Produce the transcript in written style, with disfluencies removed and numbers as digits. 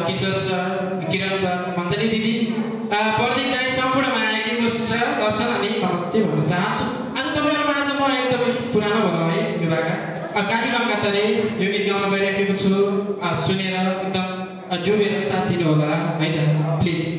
किशोर sir किरण sir मञ्जली दिदी प्रदीपलाई सम्पूर्ण मायाकी मुष्ट दर्शन अनि नमस्ते भन्न चाहन्छु। आज तपाईँहरू माझ म एकदमै पुरानो भनौँ है यो भाका काली गङ्गातले यो गीत गाउन गइराखेको छु। सुनेर एकदम डुबेर साथ दिनु होला है त प्लिज।